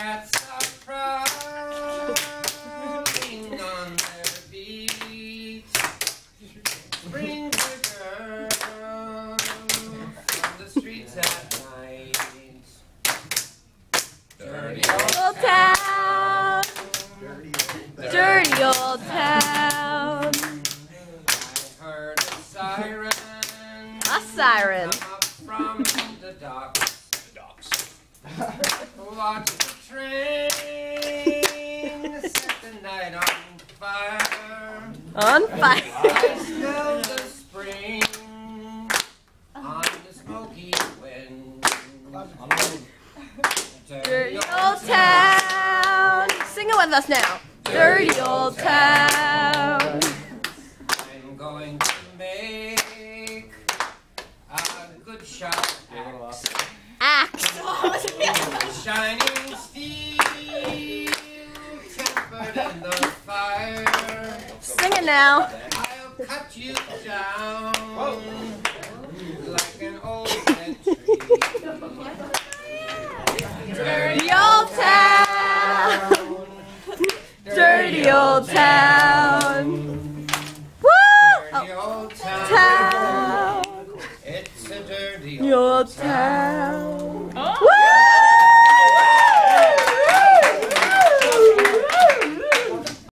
cats are prowling on their beat. Bring the girl from the streets at night. Dirty Old town, dirty old town. I heard a siren. A siren. Come up from the docks. Watch the train set the night on fire. On fire. I smell the spring on the smoky wind. Dirty old town. Sing it with us now. Dirty old town. I'm going to make a good shot Axe. shining steel, tempered in the fire. Sing it now. I'll cut you down like an old dead tree. Dirty old town. Dirty old town. Woo! Dirty old town. Town. It's a dirty Old old town.